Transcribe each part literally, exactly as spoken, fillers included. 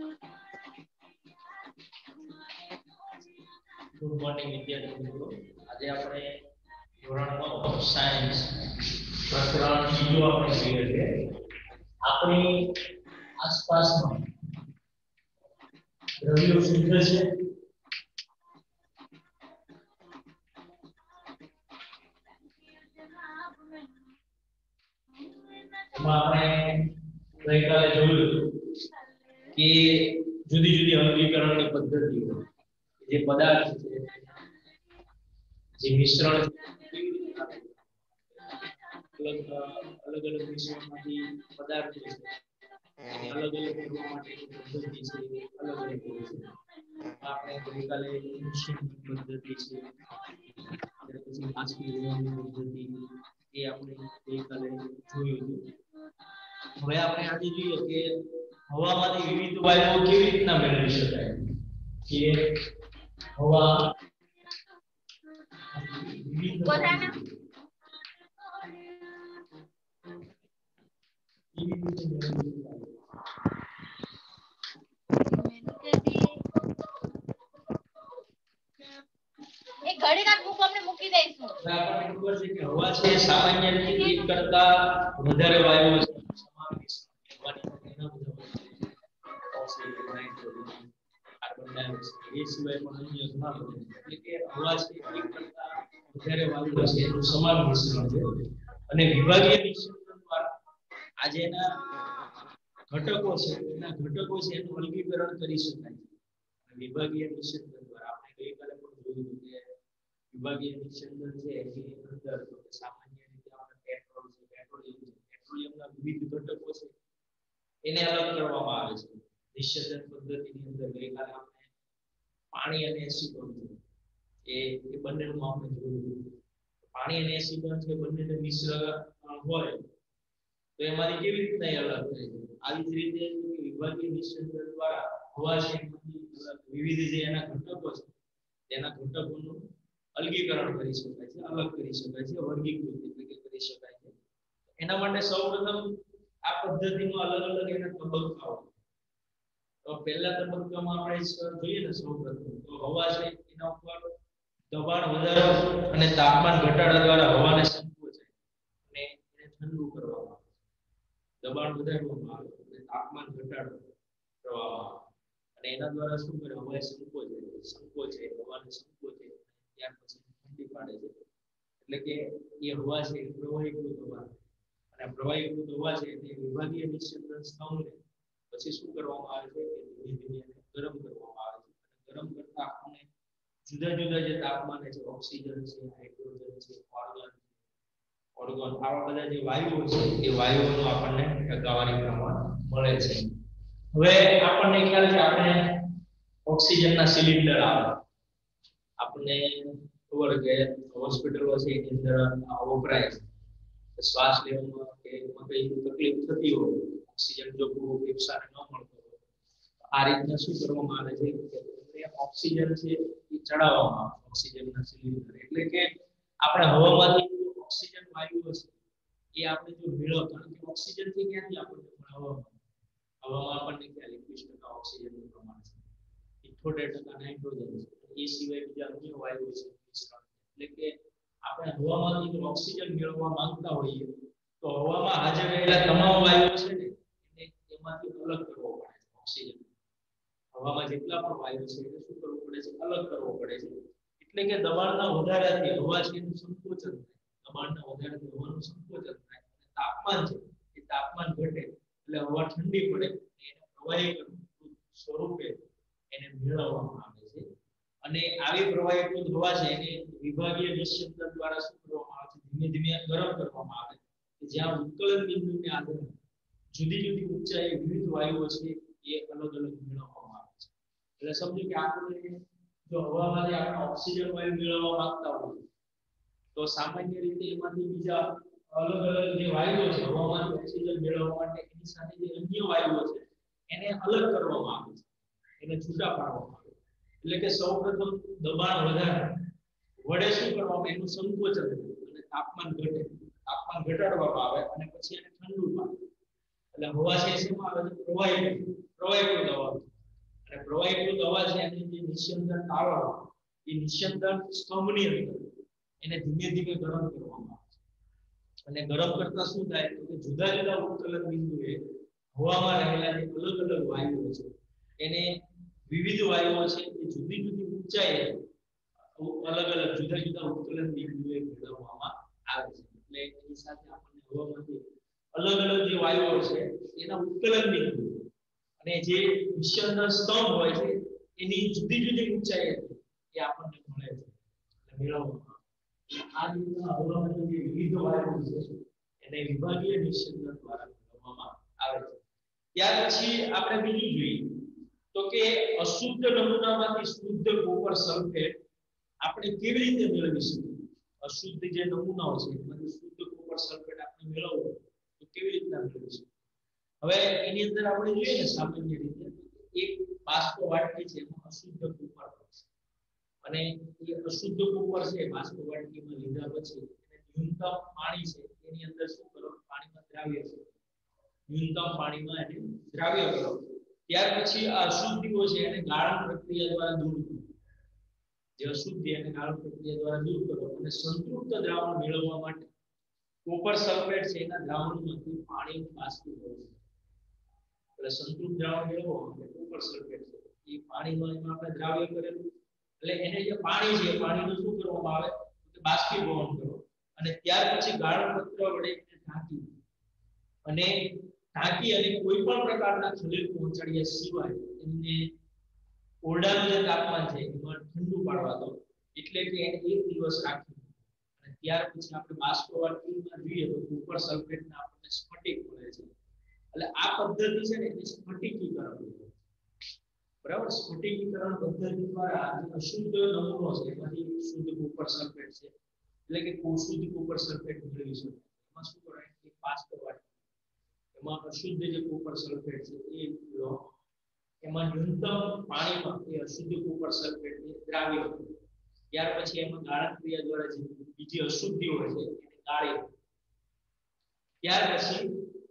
Good morning વિદ્યાર્થી મિત્રો. આજે આપણે ધોરણ નવ સાયન્સ પ્રકરણ બીજું આપણે જોઈએ છે. આપણી આસપાસમાં દ્રવ્યો શુદ્ધ છે એમાં આપણે ગઈકાલે જોયું કે જુદી જુદી અલગીકરણની પદ્ધતિઓ જે પદાર્થ છે જે મિશ્રણ અલગ અલગ અલગ મિશ્રણમાંથી પદાર્થ છે એને અલગ અલગ કરવા માટેની પદ્ધતિ છે અલગ અલગ હોય છે. આપણે ગઈકાલે મિશ્રણ પદ્ધતિ છે ત્યાર પછી બાષ્પીભવનની પદ્ધતિ એ આપણે ગઈકાલે જોયું હતું. હવે આપણે આજે જોઈએ કે હવામાંથી વિવિધ વાયુઓ કેવી રીતના મેળવી શકાય. કે હવા વિવિધ એક ઘડી ના બુક આપણે મૂકી દઈશું. આપણને ખબર છે કે હવા છે સામાન્ય રીતે એક કરતા વધારે વાયુઓ છે સમાવેશ કરવાની એના બધા ઓક્સિજન નાઇટ્રોજન કાર્બન ડાયોક્સાઇડ એ સિવાય પણ અન્ય ઘણા બધા એટલે કે હવા છે એક કરતા વધારે વાયુઓ છે એનું સમાન મિશ્રણ છે. અને વિભાગીય નિષેધન દ્વારા આજેના ઘટકો છે એના ઘટકો છે એનું વર્ગીકરણ કરી શકાય છે. વિભાગીય નિષેધન દ્વારા આપણે ગઈકાલે પણ જોયું કે વિભાગીય નિષેધન છે એની અંદર સામાન્ય રીતે આપણે પેટ્રોલ છે પેટ્રોલિયમ છે પેટ્રોલિયમના વિવિધ ઘટકો છે એને અલગ કરવામાં આવે છે. નિષેધન પદ્ધતિની અંદર ગઈકાલે આપણે પાણી અને એસિટોન એ એ બંનેનું આપણે જોયું. પાણી અને એસિટોન છે બંનેને મિશ્ર હોય તો એમાંથી કેવી રીતના અલગ થાય છે. આવી જ રીતે વિભાગીય નિષેધન દ્વારા હવા છે વિવિધ જે એના ઘટકો છે તેના ઘટકોનું અલગીકરણ કરી શકાય છે અલગ કરી શકાય છે વર્ગીકૃત એટલે કે કરી શકાય છે. એના માટે સૌપ્રથમ આ પદ્ધતિનો અલગ અલગ એના તબક્કાઓ. તો પહેલા તબક્કામાં આપણે જોઈએ ને સૌપ્રથમ તો હવા છે એના ઉપર દબાણ વધારવા અને તાપમાન ઘટાડવા દ્વારા હવાને સંકોચાય અને એને ઠંડુ કરવામાં આવે. દબાણ વધારવામાં આવે અને તાપમાન ઘટાડવામાં આવે અને એના દ્વારા શું કરે હવા સંકોચે સંકોચે હવાને સંકોચે ત્યાર પછી ઠંડી પાડે છે. એટલે કે એ હવા છે એ પ્રવાહીકૃત હવા અને પ્રવાહીકૃત હવા છે તે વિભાગીય નિષેધન સ્તંભને પછી શું કરવામાં આવે છે કે ધીમે ધીમે એને ગરમ કરવામાં આવે છે. અને ગરમ કરતા આપણને જુદા જુદા જે તાપમાને છે ઓક્સિજન છે હાઇડ્રોજન છે ઓર્ગન ઓર્ગન આવા બધા જે વાયુઓ છે એ વાયુઓનું આપણને ટકાવારી પ્રમાણ મળે છે. હવે આપણને ખ્યાલ છે આપણે ઓક્સિજનના સિલિન્ડર આવે આપણને ખબર કે હોસ્પિટલો છે એની અંદર વપરાય છે. શ્વાસ લેવામાં કે એમાં કઈ તકલીફ થતી હોય ઓક્સિજન જો પૂરો ફેફસાને ન મળતો હોય આ રીતના શું કરવામાં આવે છે કે ઓક્સિજન છે એ ચડાવવામાં આવે ઓક્સિજનના સિલિન્ડર. એટલે કે આપણે હવામાંથી ઓક્સિજન વાયુઓ છે એ આપણે જો મેળવો કારણ કે ઓક્સિજન થી ક્યાંથી આપણને હવામાં હવામાં આપણને ખ્યાલ એકવીસ ટકા ઓક્સિજનનું પ્રમાણ છે અઠ્યોતેર ટકા નાઇટ્રોજન છે એ સિવાય બીજા અન્ય વાયુઓ છે. એટલે કે આપણે હવામાંથી જો ઓક્સિજન મેળવવા માંગતા હોઈએ તો હવામાં હાજર રહેલા તમામ વાયુઓ છે ને એને એમાંથી અલગ કરવો પડે છે. ઓક્સિજન હવામાં જેટલા પણ વાયુ છે એને શું કરવું પડે છે અલગ કરવો પડે છે. એટલે કે દબાણના વધારાથી હવા છે એનું સંકોચન થાય દબાણના વધારાથી હવાનું સંકોચન થાય અને તાપમાન છે એ તાપમાન ઘટે એટલે હવા ઠંડી પડે એને પ્રવાહીકૃત સ્વરૂપે એને મેળવવામાં આવે છે. અને આવી પ્રવાહીકૃત હવા છે એને વિભાગીય નિષેધન દ્વારા શું કરવામાં આવે છે ધીમે ધીમે ગરમ કરવામાં આવે કે જ્યાં ઉત્કલન બિંદુને આધારે જુદી જુદી ઊંચાઈએ વિવિધ વાયુઓ છે એ અલગ અલગ મેળવવામાં આવે છે. એટલે સમજો કે આપણે જો હવામાંથી આપણે ઓક્સિજન વાયુ મેળવવા માંગતા હોઈએ તો સામાન્ય રીતે એમાંથી બીજા અલગ અલગ જે વાયુઓ છે હવામાંથી ઓક્સિજન મેળવવા માટે એની સાથે જે અન્ય વાયુઓ છે એને અલગ કરવામાં આવે છે એને છૂટા પાડવામાં આવે. એટલે કે સૌપ્રથમ દબાણ વધારે વડે શું કરવામાં એનું સંકોચન અને તાપમાન ઘટે તાપમાન ઘટાડવામાં આવે અને પછી એને ઠંડુ પાડે. એટલે હવા છે શેમાં આવે છે પ્રવાહી પ્રવાહીકૃત હવા અને પ્રવાહીભૂત હવા છે એની જે નિસ્યંદન ટાવર એ નિસ્યંદન સ્તંભની અંદર એને ધીમે ધીમે ગરમ કરવામાં આવે છે અને ગરમ કરતા શું થાય તો જુદા જુદા ઉત્કલન બિંદુએ હવામાં રહેલા જે અલગ અલગ વાયુઓ છે એને વિવિધ વાયુઓ છે એ જુદી જુદી ઊંચાઈએ અલગ અલગ જુદા જુદા ઉત્કલન બિંદુએ મેળવવામાં આવે છે એટલે એની સાથે આપણને હવામાંથી અલગ અલગ જે વાયુઓ છે એના ઉત્કલન બિંદુ અને જે નિસ્યંદન સ્તંભ હોય છે એની જુદી જુદી ઊંચાઈએ એ આપણને મળે છે એટલે મેળવવામાં આ રીતના હવામાનની જે વિવિધ વાયુઓ છે એને વિભાગીય નિસ્યંદન દ્વારા મેળવવામાં આવે છે ત્યાર પછી આપણે બીજું જોઈએ તો કે અશુદ્ધ નમૂનામાંથી શુદ્ધ કોપર સલ્ફેટ આપણે કેવી રીતે મેળવી શકીએ અશુદ્ધ જે નમૂનાઓ છે એમાંથી શુદ્ધ કોપર સલ્ફેટ આપણે મેળવવો તો કેવી રીતના મેળવી શકીએ હવે એની અંદર આપણે જોઈએ ને સામાન્ય રીતે એક બાષ્પ વાટકી છે એમાં અશુદ્ધ કોપર હોય છે અને એ અશુદ્ધ કોપર છે બાષ્પ વાટકીમાં લીધા પછી એને ન્યૂનતમ પાણી છે એની અંદર શું કરો પાણીમાં દ્રાવ્ય કરો ન્યૂનતમ પાણીમાં એને દ્રાવ્ય કરો ત્યાર પછી આ અશુદ્ધિઓ છે એને ગાળણ પ્રક્રિયા દ્વારા દૂર કરો જે અશુદ્ધિ એને ગાળણ પ્રક્રિયા દ્વારા દૂર કરો અને સંતૃપ્ત દ્રાવણ મેળવવા માટે કોપર સલ્ફેટ છે એના દ્રાવણમાંથી પાણીનું બાષ્પીભવન એટલે સંતૃપ્ત દ્રાવણ મેળવવા માટે કોપર સલ્ફેટ છે એ પાણીમાં એમાં આપણે દ્રાવ્ય કરેલું એટલે એને જે પાણી છે પાણીનું શું કરવામાં આવે તો બાષ્પીભવન કરો અને ત્યાર પછી ગાળણ પત્ર વડે એને ઢાંકી અને ઢાંકી અને કોઈ પણ પ્રકારના ખલેલ પહોંચાડ્યા સિવાય એમને ઓરડાનું જે તાપમાન છે એમાં ઠંડુ પાડવા દો એટલે કે એને એક દિવસ રાખી અને ત્યાર પછી આપણે બાષ્પ વાટકીમાં જોઈએ તો કોપર સલ્ફેટના આપણને સ્ફટિક મળે છે એટલે આ પદ્ધતિ છે ને એને સ્ફટિકીકરણ કહેવાય બરાબર સ્ફટિકીકરણ પદ્ધતિ દ્વારા જે અશુદ્ધ નમૂનો છે એમાંથી શુદ્ધ કોપર સલ્ફેટ છે એટલે કે શુદ્ધ કોપર સલ્ફેટ મેળવી શકે એમાં શું કરાય કે બાષ્પ વાટકી એમાં અશુદ્ધ જે કોપર સલ્ફેટ છે એ લો એમાં ન્યૂનતમ પાણીમાં એ અશુદ્ધ કોપર સલ્ફેટ ને દ્રાવ્ય ત્યાર પછી એમાં ગાળણ ક્રિયા દ્વારા જે બીજી અશુદ્ધિઓ હોય છે એને ગાળી ત્યાર પછી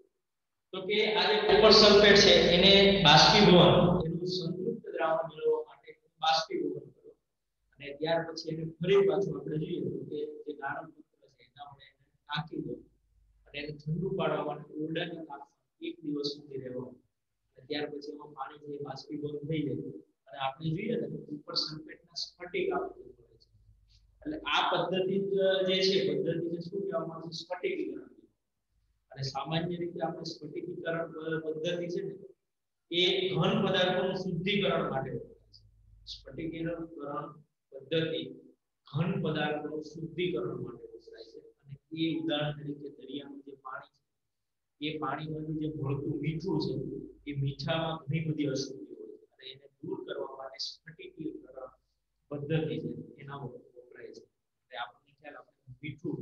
તો કે આ જે કોપર સલ્ફેટ છે એને બાષ્પીભવન એનું સંતૃપ્ત દ્રાવણ મેળવવા માટે બાષ્પીભવન કરો અને ત્યાર પછી એને ફરી પાછું આપણે જોઈએ તો કે જે ગાળણ પત્ર છે એના વડે એને ઢાંકી દો અને એને ઠંડુ પાડવા માટે ઓરડાના તાપમાન એક દિવસ સુધી રહેવાનું અને ત્યાર પછી એમાં પાણી જે બાષ્પીભવન થઈ જાય અને આપણે જોઈએ ને કોપર સલ્ફેટના સ્ફટિક આપણને મળે છે એટલે આ પદ્ધતિ જે છે પદ્ધતિને શું કહેવામાં આવે છે સ્ફટિકીકરણ અને સામાન્ય રીતે આપણે સ્ફટિકીકરણ પદ્ધતિ છે ને એ ઘન પદાર્થોનું શુદ્ધિકરણ માટે વપરાય છે સ્ફટિકીકરણ પદ્ધતિ ઘન પદાર્થોનું શુદ્ધિકરણ માટે વપરાય છે અને એ ઉદાહરણ તરીકે દરિયાનું જે પાણી છે એ પાણીમાંથી જે મળતું મીઠું છે એ મીઠામાં ઘણી બધી અશુદ્ધિ હોય છે અને એને દૂર કરવા માટે સ્ફટિકીકરણ પદ્ધતિ છે એના વપરાય છે એટલે આપણને ખ્યાલ આપણે મીઠું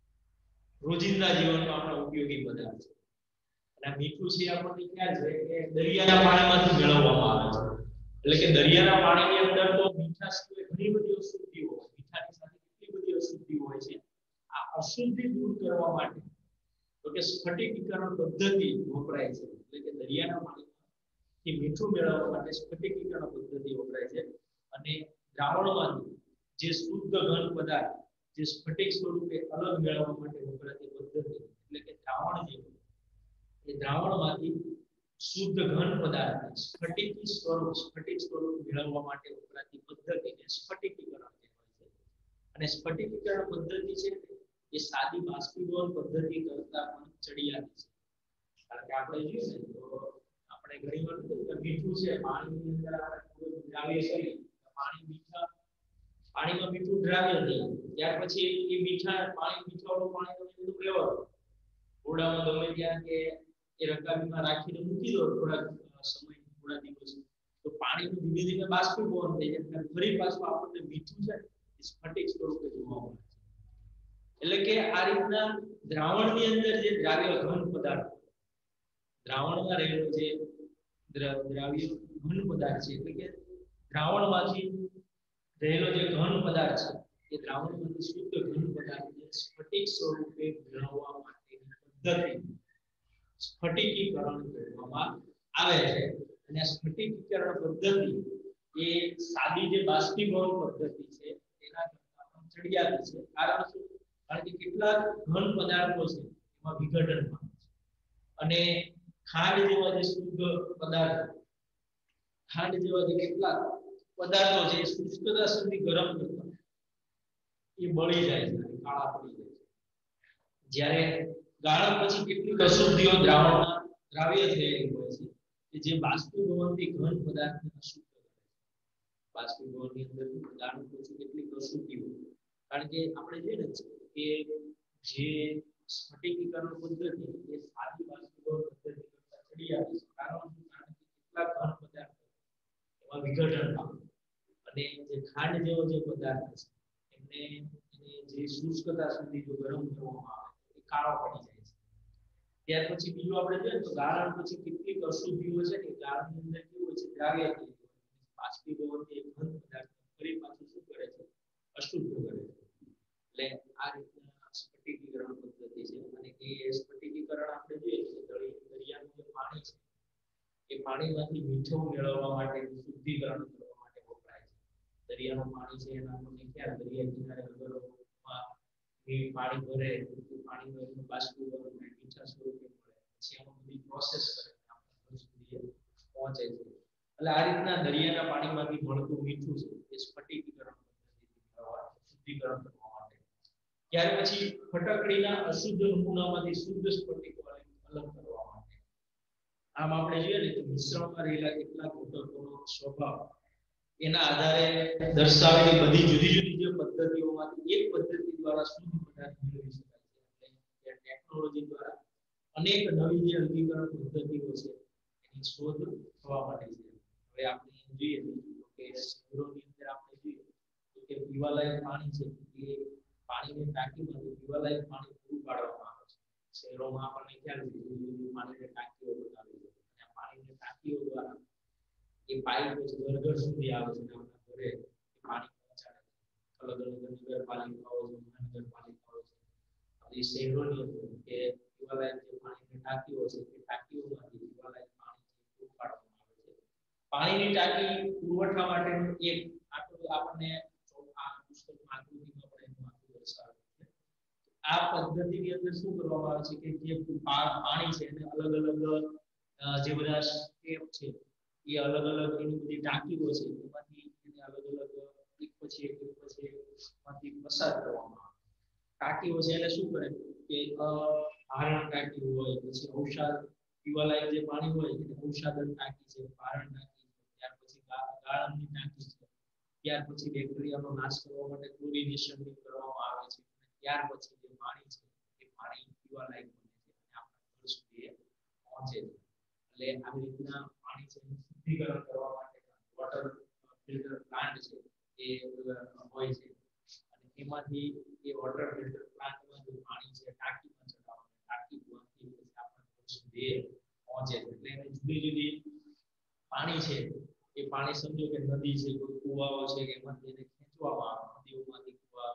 રોજિંદા જીવનમાં આપણે ઉપયોગી પદાર્થ છે અને મીઠું છે આપણને ખ્યાલ છે કે દરિયાના પાણીમાંથી મેળવવામાં આવે છે એટલે કે દરિયાના પાણીની અંદર તો મીઠા સિવાય ઘણી બધી અશુદ્ધિઓ હોય મીઠાની સાથે કેટલી બધી અશુદ્ધિ હોય છે આ અશુદ્ધિ દૂર કરવા માટે તો કે સ્ફટિકીકરણ પદ્ધતિ વપરાય છે એટલે કે દરિયાના પાણીમાંથી મીઠું મેળવવા માટે સ્ફટિકીકરણ પદ્ધતિ વપરાય છે અને દ્રાવણમાંથી જે શુદ્ધ ઘન પદાર્થ જે સ્ફટિક સ્વરૂપે અલગ મેળવવા માટે વપરાતી પદ્ધતિ એટલે કે દ્રાવણ જે એ દ્રાવણમાંથી શુદ્ધ ઘન પદાર્થ સ્ફટિકી સ્વરૂપ સ્ફટિક સ્વરૂપ મેળવવા માટે વપરાતી પદ્ધતિને સ્ફટિકીકરણ કહેવાય છે અને સ્ફટિકીકરણ પદ્ધતિ છે એ સાદી બાષ્પીભવન પદ્ધતિ કરતા પણ ચડિયાતી છે કારણ કે આપણે જોઈએ ને તો આપણે ઘણીવાર કે મીઠું છે પાણીની અંદર આપણે દ્રાવ્ય કરીએ પાણી મીઠા પાણીમાં મીઠું દ્રાવ્ય થઈ ત્યાર પછી એ મીઠા પાણી મીઠાવાળું પાણી તમે બધું લેવાનું ઓરડામાં ગમે ત્યાં કે એ રકાબીમાં રાખીને મૂકી દો થોડા સમય થોડા દિવસ તો પાણીનું ધીમે ધીમે બાષ્પીભવન થઈ જાય અને ફરી પાછું આપણને મીઠું છે એ સ્ફટિક સ્વરૂપે જોવા મળે છે એટલે કે આ રીતના દ્રાવણની અંદર જે દ્રાવ્ય ઘન પદાર્થ દ્રાવણમાં રહેલો જે દ્રાવ્ય ઘન પદાર્થ છે એટલે કે દ્રાવણમાંથી રહેલો જે ઘન પદાર્થ છે એ દ્રાવણમાંથી શુદ્ધ ઘન પદાર્થને સ્ફટિક સ્વરૂપે મેળવવા માટેની પદ્ધતિ સ્ફટિકીકરણ કહેવામાં આવે છે અને આ સ્ફટિકીકરણ પદ્ધતિ એ સાદી જે બાષ્પીભવન પદ્ધતિ છે તેના કરતા પણ ચડિયાતી છે. કારણ શું? કારણ કે કેટલાક ઘન પદાર્થો છે એમાં વિઘટન પામે છે અને ખાંડ જેવા જે શુદ્ધ પદાર્થો ખાંડ જેવા જે કેટલાક પદાર્થો છે એ શુષ્કતા સુધી ગરમ કરતા એ બળી જાય છે, કાળા પડી જાય છે. જ્યારે ગાળણ પછી કેટલીક અશુદ્ધિઓ દ્રાવણમાં દ્રાવ્ય થયેલી હોય છે કે જે બાષ્પીભવનથી ઘન પદાર્થને અશુદ્ધ કરે છે. બાષ્પીભવનની અંદર ગાળણ પછી કેટલીક અશુદ્ધિઓ, કારણ કે આપણે જોઈએ ને કે જે સ્ફટિકીકરણ પદ્ધતિ એ સાદી બાષ્પીભવન પદ્ધતિ કરતા ચડિયાતી છે. કારણ કે કેટલાક ઘન પદાર્થો એમાં વિઘટન પામે અને જે ખાંડ જેવો જે પદાર્થ છે એમને જે શુષ્કતા સુધી જો ગરમ કરવામાં આવે તો એ કાળો પડી જાય છે. ત્યાર પછી બીજું આપણે જોઈએ તો ગાળણ પછી કેટલીક અશુદ્ધિઓ છે ને ગાળણની અંદર કેવું હોય છે, દ્રાવ્ય થઈ જાય છે. બાષ્પીભવનથી એક ઘન પદાર્થ ફરી પાછું શું કરે છે, અશુદ્ધ કરે છે. એટલે આ રીતના સ્ફટિકીકરણ પદ્ધતિ છે અને એ સ્ફટિકીકરણ આપણે જોઈએ તો દરિયાનું જે પાણી છે એ પાણીમાંથી મીઠું મેળવવા માટે શુદ્ધિકરણ કરવા માટે વપરાય છે. દરિયાનું પાણી છે એના આપણને ખ્યાલ દરિયા કિનારે નગરોમાં એ પાણી ભરે તો પાણીનું બાષ્પીભવન મીઠા સ્વરૂપે મળે, પછી એમાં બધી પ્રોસેસ કરે આપણા ઘર સુધી પહોંચે છે. એટલે આ રીતના દરિયાના પાણીમાંથી મળતું મીઠું છે એ સ્ફટિકીકરણ પદ્ધતિથી મેળવવા શુદ્ધિકરણ કરવા માટે. ત્યાર પછી ફટકડીના અશુદ્ધ નમૂનામાંથી શુદ્ધ સ્ફટિકો અલગ કરવા માટે. આમ આપણે જોઈએ ને તો મિશ્રણમાં રહેલા કેટલાક ઘટકોનો સ્વભાવ એના આધારે દર્શાવેલી બધી જુદી જુદી જે પદ્ધતિઓમાંથી એક પદ્ધતિ દ્વારા શુદ્ધ પદાર્થ મેળવી શકાય છે. એટલે ટેકનોલોજી દ્વારા અનેક નવી જે અલગીકરણ પદ્ધતિઓ છે એની શોધ થવા માંડી છે. હવે આપણે જોઈએ કે શહેરોની અંદર આપણે જોઈએ તો કે પીવાલાયક પાણી છે એ પાણીની ટાંકીમાંથી પીવાલાયક પાણી પૂરું પાડવામાં આવે છે. શહેરોમાં આપણને ખ્યાલ છે કે પાણીની ટાંકીઓ બનાવી છે અને પાણીની ટાંકીઓ દ્વારા એ પાઇપ ઘર ઘર સુધી આવે છે અને આપણા ઘરે પાણી પહોંચાડે છે. અલગ અલગ નગરપાલિકાઓ છે, મહાનગરપાલિકાઓ છે, આપણી શહેરોની અંદર કે પીવાલાયક જે પાણીની ટાંકીઓ છે એ ટાંકીઓમાંથી પીવાલાયક પાણી પૂરું પાડવામાં આવે છે. પાણીની ટાંકી પુરવઠા માટેનું એક આટલું આપણને આ પુસ્તકમાં આકૃતિમાં પણ એનું આખું દર્શાવેલું છે. આ પદ્ધતિની અંદર શું કરવામાં આવે છે કે જે પાણી છે એને અલગ અલગ જે બધા સ્ટેપ છે એ અલગ અલગ એની બધી ટાંકીઓ છે એમાંથી એને અલગ અલગ એક પછી એક એક પછી એકમાંથી પસાર કરવામાં આવે. ટાંકીઓ છે એટલે શું કરે કે ભારણ ટાંકી હોય, પછી ઔષધ પીવાલાયક જે પાણી હોય એને ઔષધન ટાંકી છે, ભારણ ટાંકી છે, ત્યાર પછી ગાળણની ટાંકી છે, ત્યાર પછી બેક્ટેરિયાનો નાશ કરવા માટે ક્લોરિનેશન કરવામાં આવે છે. ત્યાર પછી જે પાણી છે એ પાણી પીવાલાયક બને છે અને આપણા ઘર સુધી પહોંચે છે. એટલે આવી રીતના પાણી છે શુદ્ધિકરણ કરવા માટે વોટર ફિલ્ટર પ્લાન્ટ છે એ હોય છે અને એમાંથી એ વોટર ફિલ્ટર પ્લાન્ટમાં જે પાણી છે ટાંકીમાં ચડાવવાનું, ટાંકીમાંથી પછી આપણા ઘર સુધી પહોંચે છે. એટલે એને જુદી જુદી પાણી છે એ પાણી સમજો કે નદી છે, કોઈ કુવાઓ છે કે એમાંથી એને ખેંચવામાં આવે, નદીઓમાંથી કુવા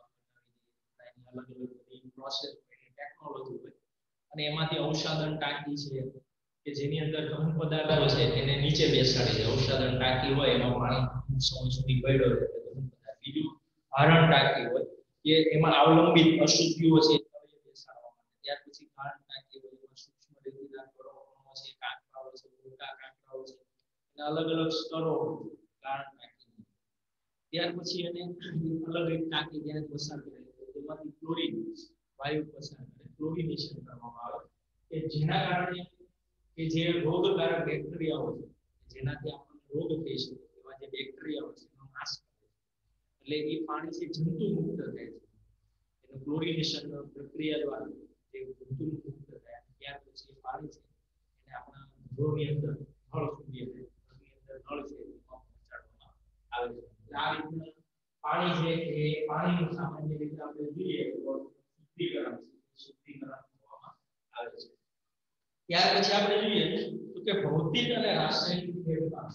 બનાવી દે, અલગ અલગ બધી પ્રોસેસ હોય, ટેકનોલોજી હોય અને એમાંથી ઔષધન ટાંકી છે કે જેની અંદર ઘન પદાર્થો છે એને નીચે બેસાડી દે. ઔષધન ટાંકી હોય એમાં પાણી સમય સુધી પડ્યો રહે તો ઘન પદાર્થ. બીજું ભારણ ટાંકી હોય કે એમાં અવલંબિત અશુદ્ધિઓ છે તળિયે બેસાડવા માટે. ત્યાર પછી ભારણ ટાંકી હોય એમાં સૂક્ષ્મ રેતીના કણો છે, કાંકરાઓ છે, મોટા કાંકરાઓ છે, એના અલગ અલગ સ્તરો ભારણ ટાંકી. ત્યાર પછી એને અલગ એક ટાંકી ત્યાં પસાર કરે એમાંથી ક્લોરીન વાયુ પસાર કરે, ક્લોરિનેશન કરવામાં આવે કે જેના કારણે કે જે રોગકારક બેક્ટેરિયાઓ છે જેનાથી આપણને રોગ થઈ શકે એવા જે બેક્ટેરિયાઓ છે એનો નાશ કરે છે. એટલે એ પાણી છે જંતુ મુક્ત થાય છે. એનું ક્લોરિનેશન પ્રક્રિયા દ્વારા જે જંતુ મુક્ત થાય ત્યાર પછી પાણી છે એને આપણા ઘરોની અંદર નળ સુધી ઘરની અંદર નળ છે એમાં પહોંચાડવામાં આવે છે. આ રીતના પાણી છે એ પાણીનું સામાન્ય રીતે આપણે જોઈએ તો શુદ્ધિકરણ શુદ્ધિકરણ કરવામાં આવે છે. ત્યાર પછી આપણે જોઈએ તો કે ભૌતિક અને રાસાયણિક ફેરફાર.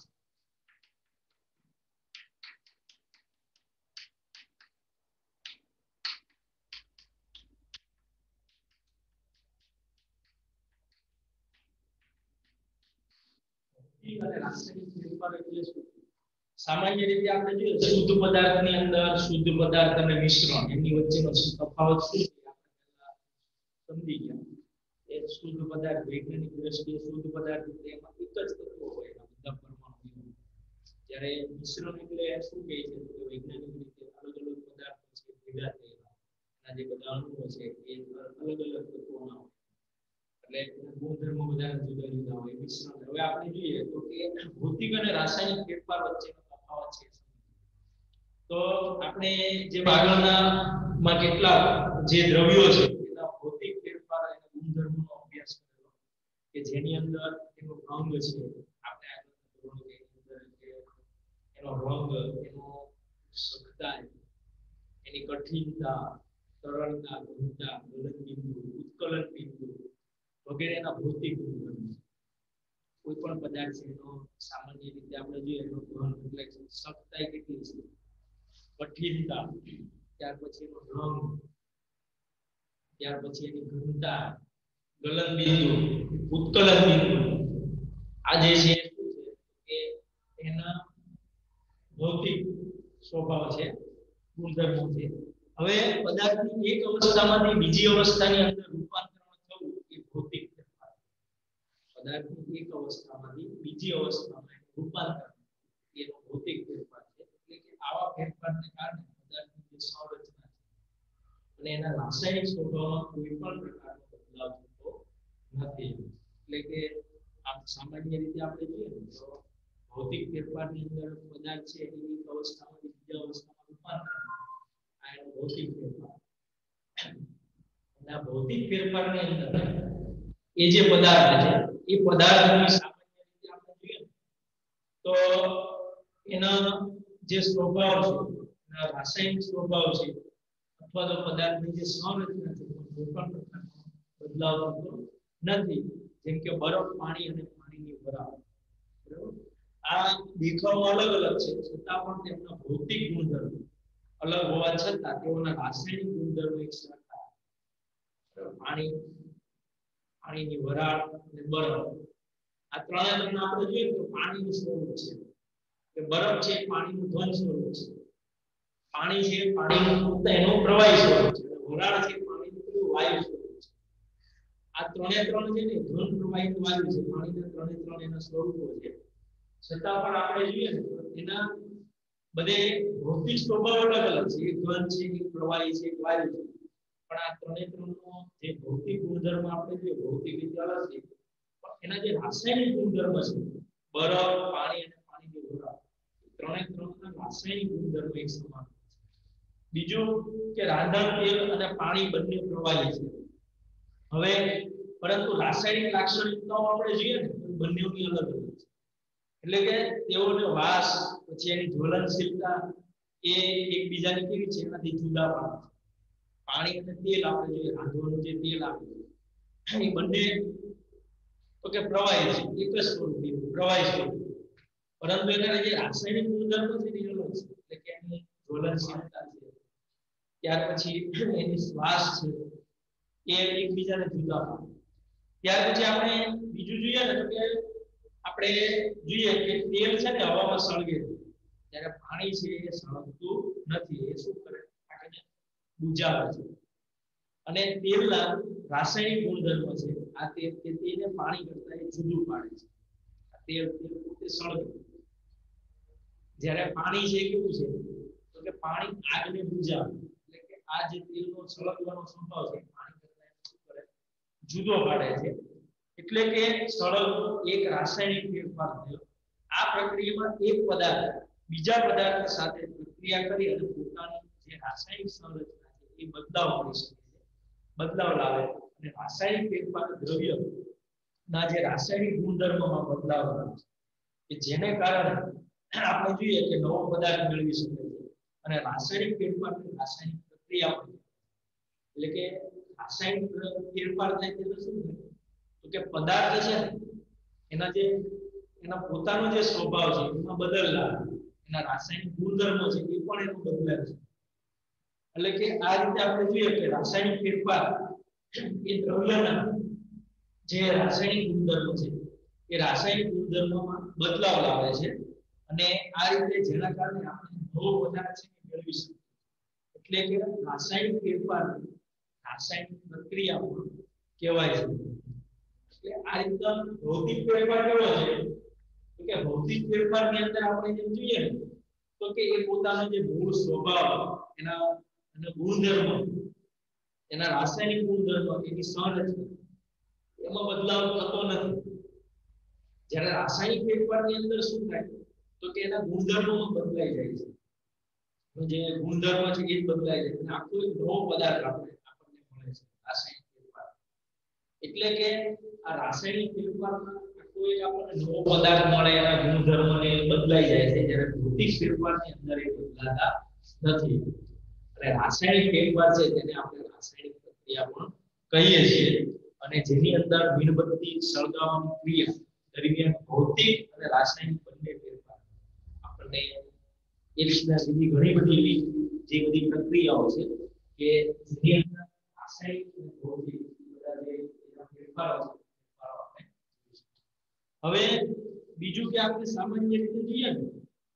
ભૌતિક અને રાસાયણિક ફેરફાર એટલે શું? સામાન્ય રીતે આપણે જોઈએ શુદ્ધ પદાર્થની અંદર શુદ્ધ પદાર્થ અને મિશ્રણ એની વચ્ચેનો તફાવત શું છે આપણે સમજી ગયા. એ શુદ્ધ પદાર્થ વૈજ્ઞાનિક દ્રષ્ટિએ શુદ્ધ પદાર્થ એટલે એમાં એક જ તત્વો હોય એના બધા પરમાણુ. જ્યારે મિશ્રણ એટલે શું કહે છે કે વૈજ્ઞાનિક રીતે અલગ અલગ પદાર્થો છે ભેગા થયેલા એના જે બધા અણુઓ છે એ અલગ અલગ તત્વોના હોય એટલે ગુણધર્મો બધા જુદા જુદા હોય મિશ્રણ. હવે આપણે જોઈએ તો કે ભૌતિક અને રાસાયણિક ફેરફાર વચ્ચેનો તફાવત છે. તો આપણે જે આગળના માં કેટલા જે દ્રવ્યો છે એના ભૌતિક ફેરફાર અને ગુણધર્મોનો અભ્યાસ કરેલો કે જેની અંદર એનો રંગ છે આપણે આગળ અંદર કે એનો રંગ એનો સખતા એની કઠિનતા તરલતા ઘનતા ગલન બિંદુ ઉત્કલન બિંદુ વગેરેના ભૌતિક ગુણધર્મો. કોઈ પણ પદાર્થ છે એનો સામાન્ય રીતે આપણે જોઈએ એનો ઘન એટલે સખતાઈ કેટલી છે કઠિનતા ત્યાર પછી એનો રંગ ત્યાર પછી એની ઘનતા ગલન બિંદુ ઉત્કલન બિંદુ આ જે છે શું છે કે એના ભૌતિક સ્વભાવ છે ગુણધર્મો છે. હવે પદાર્થની એક અવસ્થામાંથી બીજી અવસ્થાની અંદર રૂપાંતરણ થવું એ ભૌતિક ફેરફાર. પદાર્થની એક અવસ્થામાંથી બીજી અવસ્થામાં રૂપાંતરણ એનો ભૌતિક ફેરફાર છે. એટલે કે આવા ફેરફારને કારણે પદાર્થની જે સંરચના છે અને એના રાસાયણિક સ્વભાવમાં કોઈ પણ પ્રકારનો બદલાવ થતો નથી. એટલે કે આમ સામાન્ય રીતે આપણે જોઈએ ને તો ભૌતિક ફેરફારની અંદર પદાર્થ છે એની એક અવસ્થામાંથી બીજા અવસ્થામાં રૂપાંતરણ આ એનો ભૌતિક ફેરફાર. અને ભૌતિક ફેરફારની અંદર એ જે પદાર્થ છે એ પદાર્થની સામાન્ય રીતે આપણે જોઈએ તો એના જે સ્વભાવ છે એના રાસાયણિક સ્વભાવ છે અથવા તો પદાર્થની જે સંરચના છે કોઈ પણ પ્રકારનો બદલાવ થતો નથી. જેમ કે બરફ પાણી અને પાણીની વરાળ બરાબર આ દેખાવમાં અલગ અલગ છે છતાં પણ તેમના ભૌતિક ગુણધર્મો અલગ હોવા છતાં તેઓના રાસાયણિક ગુણધર્મો એક સરખા. પાણી પાણીની વરાળ અને બરફ આ ત્રણે તમને આપણે જોઈએ તો પાણીનું સ્વરૂપ છે કે બરફ છે પાણીનું ઘન સ્વરૂપ છે પાણી છે પાણીનું એનું પ્રવાહી સ્વરૂપ છે વરાળ છે પાણીનું વાયુ સ્વરૂપ છે. આ ત્રણે ત્રણ છે ને ઘન પ્રવાહી વાયુ છે પાણીના ત્રણે ત્રણ એના સ્વરૂપો છે છતાં પણ આપણે જોઈએ ને એના બધે ભૌતિક સ્વભાવ અલગ અલગ છે. એક ઘન છે એક પ્રવાહી છે એક વાયુ છે પણ આ ત્રણે ત્રણનો જે ભૌતિક ગુણધર્મ આપણે જોઈએ ભૌતિક રીતે અલગ છે પણ એના જે રાસાયણિક ગુણધર્મ છે બરફ પાણી અને પાણીની વરાળ ત્રણે ત્રણના રાસાયણિક ગુણધર્મ એક સમાન છે. બીજું કે રાંધણ તેલ અને પાણી બંને પ્રવાહી છે. હવે પરંતુ રાસાયણિક લાક્ષણિકતાઓ આપણે જોઈએ ને બંનેની અલગ અલગ છે. એટલે કે તેઓનો વાસ પછી એની જ્વલનશીલતા એ એકબીજાની કેવી છે એનાથી જુદા પડે છે. પાણી અને તેલ આપણે જોઈએ રાંધવાનું જે તેલ આવે એ બંને તો કે પ્રવાહી છે એક જ સ્વરૂપી પ્રવાહી સ્વરૂપ પરંતુ એના જે રાસાયણિક ગુણધર્મો છે એ અલગ છે. એટલે કે એની જ્વલનશીલતા છે ત્યાર પછી એની શ્વાસ છે એ એકબીજાને જુદા પડે. ત્યાર પછી આપણે બીજું જોઈએ ને તો કે આપણે જોઈએ કે તેલ છે ને હવામાં સળગે ત્યારે પાણી છે એ સળગતું નથી એ શું કરે આપણે બુજાવે છે. અને તેલના રાસાયણિક ગુણધર્મો છે આ તેલ કે તેને પાણી કરતા એ જુદું પાડે છે. આ તેલ તેલ પોતે સળગે જ્યારે પાણી છે કેવું છે તો કે પાણી આગને બુજાવે એટલે કે આ જે તેલનો સળગવાનો સ્વભાવ છે પાણી કરતા એ શું કરે જુદો પાડે છે. એટલે કે સળગનો એક રાસાયણિક ફેરફાર થયો. આ પ્રક્રિયામાં એક પદાર્થ બીજા પદાર્થ સાથે પ્રક્રિયા કરી અને પોતાની જે રાસાયણિક સંરચના છે એ બદલાવ કરી શકે છે બદલાવ લાવે અને રાસાયણિક ફેરફાર દ્રવ્ય ના જે રાસાયણિક ગુણધર્મોમાં બદલાવ આવે છે કે જેને કારણે આપણે જોઈએ કે નવો પદાર્થ મેળવી શકે છે. અને રાસાયણિક ફેરફાર રાસાયણિક પ્રક્રિયા એટલે કે રાસાયણિક ફેરફાર થાય એટલે શું થાય તો કે પદાર્થ છે એના જે એના પોતાનો જે સ્વભાવ છે એમાં બદલ લાવે એના રાસાયણિક ગુણધર્મો છે એ પણ એનો બદલાય છે. એટલે કે આ રીતે આપણે જોઈએ કે રાસાયણિક ફેરફાર એ દ્રવ્યના જે રાસાયણિક ગુણધર્મો છે એ રાસાયણિક ગુણધર્મોમાં બદલાવ લાવે છે અને આ રીતે જેના કારણે આપણે નવો પદાર્થ છે એ મેળવી શકીએ એટલે કે રાસાયણિક ફેરફાર રાસાયણિક પ્રક્રિયા પણ કહેવાય છે એટલે આ રીતે ભૌતિક ફેરફાર કેવો છે તો કે ભૌતિક ફેરફારની અંદર આપણે જેમ જોઈએ ને તો કે એ પોતાનો જે મૂળ સ્વભાવ એના અને ગુણધર્મ એના રાસાયણિક ગુણધર્મ એની સંરચના એમાં બદલાવ થતો નથી જ્યારે રાસાયણિક ફેરફારની અંદર શું થાય તો કે એના ગુણધર્મોમાં બદલાઈ જાય છે જે ગુણધર્મ છે એ બદલાઈ જાય અને આખો એક નવો પદાર્થ આપણે આપણને મળે છે રાસાયણિક ફેરફાર એટલે કે આ રાસાયણિક ફેરફારમાં આખો એક આપણને નવો પદાર્થ મળે એના ગુણધર્મને બદલાઈ જાય છે જ્યારે ભૌતિક ફેરફારની અંદર એ બદલાતા નથી અને રાસાયણિક ફેરફાર છે તેને આપણે રાસાયણિક પ્રક્રિયા પણ કહીએ છીએ અને જેની અંદર મીણબત્તી સળગાવવાની ક્રિયા દરમિયાન ભૌતિક અને રાસાયણિક બંને ફેરફાર આપણને એ રીતના બીજી ઘણી બધી જે બધી પ્રક્રિયાઓ છે કે જેની અંદર રાસાયણિક અને ભૌતિક બધા જે ફેરફારો છે ફેરફારો આપણે હવે બીજું કે આપણે સામાન્ય રીતે જોઈએ ને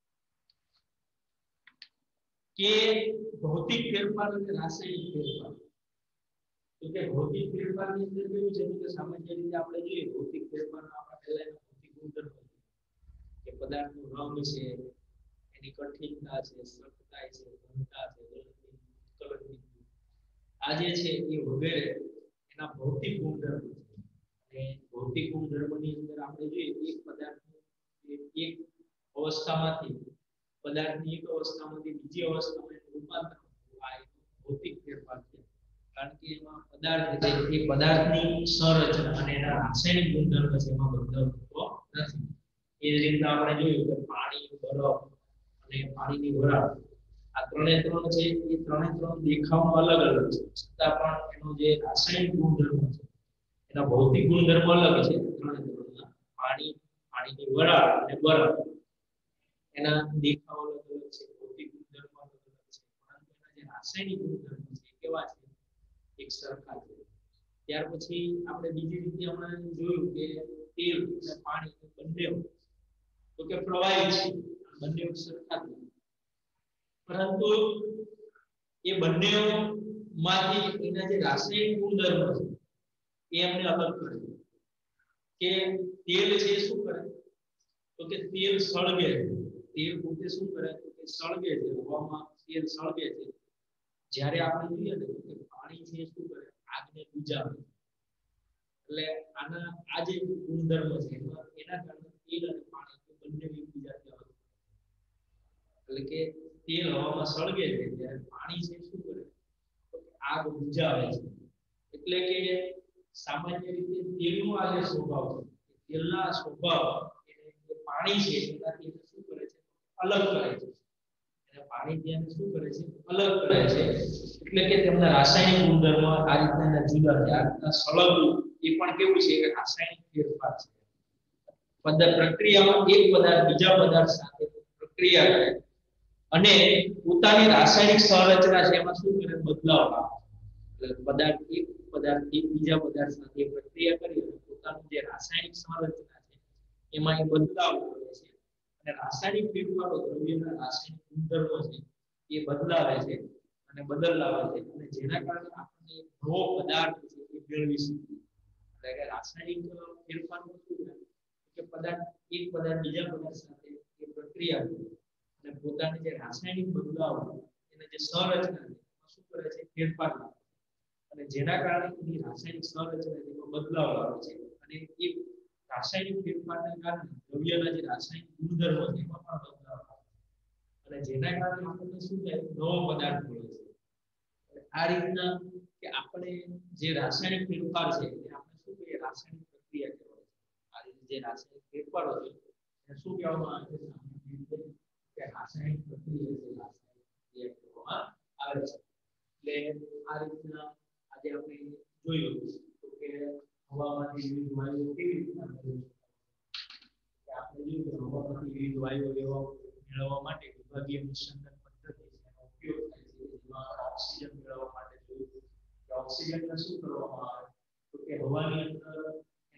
કે ભૌતિક ફેરફાર અને રાસાયણિક ફેરફાર તો કે ભૌતિક ફેરફારની અંદર કેવું છે કે સામાન્ય રીતે આપણે જોઈએ ભૌતિક ફેરફારમાં આપણે પહેલા ભૌતિક ગુણધર્મો કે પદાર્થનો રંગ છે એની કઠિનતા છે સખતાઈ છે ઘનતા છે ગલનની આ જે છે એ વગેરે એના ભૌતિક ગુણધર્મો છે અને ભૌતિક ગુણધર્મની અંદર આપણે જોઈએ એક પદાર્થનું એક અવસ્થામાંથી પદાર્થની એક અવસ્થામાંથી બીજી અવસ્થામાં રૂપાંતર આ એક ભૌતિક ફેરફાર છે કારણ કે એમાં પદાર્થ છે એ પદાર્થની સંરચના અને એના રાસાયણિક ગુણધર્મ છે એમાં બદલાવ થતો નથી એ જ રીતે આપણે જોયું કે પાણી બરફ અને પાણીની વરાળ આ ત્રણે ત્રણ છે એ ત્રણે ત્રણ દેખાવમાં અલગ અલગ છે છતાં પણ એનો જે રાસાયણિક ગુણધર્મ છે એના ભૌતિક ગુણધર્મ અલગ છે ત્રણે ત્રણના પાણી પાણીની વરાળ અને બરફ એના દેખાવ અલગ અલગ છે ભૌતિક ગુણધર્મ અલગ અલગ છે પરંતુ એના જે રાસાયણિક ગુણધર્મ છે કેવા છે એક સરખા છે ત્યાર પછી આપણે બીજી રીતે હમણાં જોયું કે તેલ અને પાણી બંને તો કે પ્રવાહી છે બંને સરખા છે પરંતુ એ બંને માંથી એના જે રાસાયણિક ગુણધર્મ છે એ એમને અલગ કરે કે તેલ છે શું કરે તો કે તેલ સળગે તેલ પોતે શું કરે તો કે સળગે છે હવામાં તેલ સળગે છે જ્યારે આપણે જોઈએ ને કે પાણી છે શું કરે આગને બુઝાવે એટલે આના આ જે ગુણધર્મ છે એના કારણે તેલ અને પાણી બંને એકબીજાથી અલગ એટલે કે તેલ હવામાં સળગે છે ત્યારે પાણી છે શું કરે તો આગ બુઝાવે છે એટલે કે સામાન્ય રીતે તેલનો આ જે સ્વભાવ છે તેલના સ્વભાવ એને પાણી છે એનાથી શું કરે છે અલગ કરે છે અને પાણી ત્યાં શું કરે છે અલગ કરે છે એટલે કે તેમના રાસાયણિક ગુણધર્મ આ રીતના જુદા છે આ રીતના સળગવું એ પણ કેવું છે કે રાસાયણિક ફેરફાર છે પદાર્થ પ્રક્રિયામાં એક પદાર્થ બીજા પદાર્થ સાથે પ્રક્રિયા કરે અને પોતાની રાસાયણિક સંરચના છે એમાં શું કરે બદલાવ આવે એટલે પદાર્થ એક પદાર્થથી બીજા પદાર્થ સાથે પ્રક્રિયા કરી અને પોતાનું જે રાસાયણિક સંરચના છે એમાં એ બદલાવ આવે છે અને રાસાયણિક ફેરફારો દ્રવ્યના રાસાયણિક ગુણધર્મો છે એ બદલાવે છે અને બદલાવે છે અને જેના કારણે આપણને નવો પદાર્થ છે એ મેળવી શકીએ એટલે કે રાસાયણિક ફેરફારનો શું થાય કે પદાર્થ એક પદાર્થ બીજા પદાર્થ સાથે એ પ્રક્રિયા કરે અને પોતાની જે રાસાયણિક બદલાવ એને જે સંરચના છે એમાં શું કરે છે ફેરફાર લાવે અને જેના કારણે એની રાસાયણિક સંરચના તેમાં બદલાવ આવે છે અને એ રાસાયણિક ફેરફારને કારણે દ્રવ્યના જે રાસાયણિક ગુણધર્મો છે એમાં પણ બદલાવ આવે અને જેના કારણે આપણને શું થાય નવો પદાર્થ મળે છે આ રીતના કે આપણે જે રાસાયણિક ફેરફાર છે એ આપણે શું કહીએ રાસાયણિક પ્રક્રિયા કહેવાય છે આ રીતે જે રાસાયણિક ફેરફારો છે એને શું કહેવામાં આવે છે સામાન્ય રીતે કે રાસાયણિક પ્રક્રિયા છે રાસાયણિક પ્રક્રિયા કહેવામાં આવે છે એટલે આ રીતના આજે આપણે જોયું તો કે હવામાંથી વિવિધ વાયુઓ કેવી રીતના કે આપણે જોયું કે હવામાંથી વિવિધ વાયુઓ લેવા મેળવવા માટે વિભાગીય નિસ્યંદન પદ્ધતિ છે એનો ઉપયોગ થાય છે જેમાં ઓક્સિજન મેળવવા માટે જોયું કે ઓક્સિજનને શું કરવામાં આવે તો કે હવાની અંદર એનું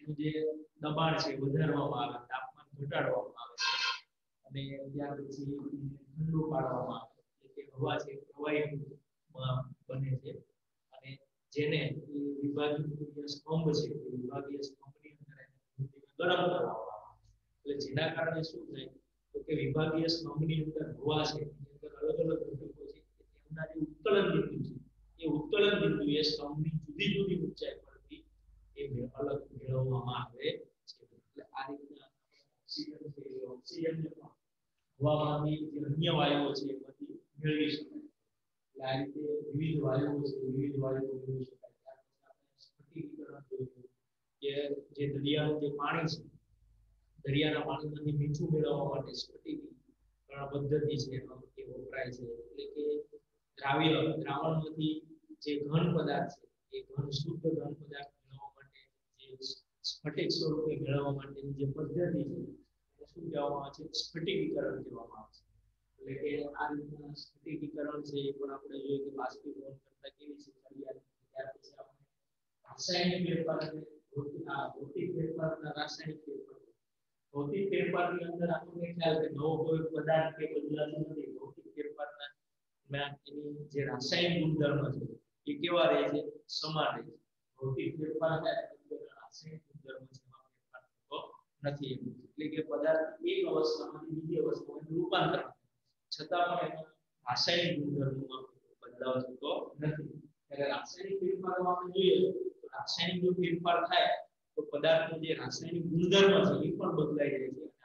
એનું જે દબાણ છે વધારવામાં આવે, તાપમાન ઘટાડવામાં આવે અને ત્યાર પછી ઠંડુ પાડવામાં આવે, એટલે કે હવા છે પ્રવાહી બને છે અને જેને વિભાગીય સ્તંભ છે વિભાગીય સ્તંભની અંદર ગરમ કરવામાં આવે, એટલે જેના કારણે શું થાય તો કે વિભાગીય સ્તંભની અંદર હવા છે એની અંદર અલગ અલગ ઘટકો છે તેમના જે ઉત્કલન બિંદુ છે એ ઉત્કલન બિંદુ એ સ્તંભની જુદી જુદી ઊંચાઈ પરથી એ અલગ મેળવવામાં આવે છે, એટલે આ રીતના ઓક્સિજન છે ઓક્સિજન હવામાંથી જે અન્ય વાયુઓ છે એ બધી મેળવી શકાય, એટલે આ રીતે વિવિધ વાયુઓ છે વિવિધ વાયુઓ મેળવી શકાય. ત્યાર પછી આપણે સ્ફટિકીકરણ જોયું કે જે દરિયાનું જે પાણી છે દરિયાના પાણીમાંથી મીઠું મેળવવા માટે સ્ફટિકીકરણ પદ્ધતિ છે એ વપરાય છે, એટલે કે દ્રાવ્ય દ્રાવણમાંથી જે ઘન પદાર્થ છે એ ઘન શુદ્ધ ઘન પદાર્થ મેળવવા માટે જે સ્ફટિક સ્વરૂપે મેળવવા માટેની જે પદ્ધતિ છે શું કહેવામાં આવે છે સ્ફટિકીકરણ કહેવામાં આવે છે, એટલે કે આ રીતના સ્ફટિકીકરણ છે એ પણ આપણે જોઈએ કે બાષ્પીભવન કરતા કેવી છે દરિયા. ત્યાર પછી આપણે રાસાયણિક ફેરફાર અને ભૌતિક ફેરફારના રાસાયણિક ફેરફાર. ભૌતિક ફેરફારની અંદર આપણને ખ્યાલ કે નવો કોઈ પદાર્થ કે બદલાતો નથી, ભૌતિક ફેરફારના એની જે રાસાયણિક ગુણધર્મ છે એ કેવા રહે છે સમાન રહે છે. ભૌતિક ફેરફાર થાય તો રાસાયણિક ગુણધર્મ છે એમાં ફેરફાર થતો નથી, એટલે કે પદાર્થ એક અવસ્થામાંથી બીજી અવસ્થામાં રૂપાંતર છતાં પણ એના રાસાયણિક ગુણધર્મોમાં બદલાવ થતો નથી. ત્યારે રાસાયણિક ફેરફારમાં આપણે જોઈએ તો રાસાયણિક જો ફેરફાર થાય તો પદાર્થનો જે રાસાયણિક ગુણધર્મ છે એ પણ બદલાઈ જાય છે,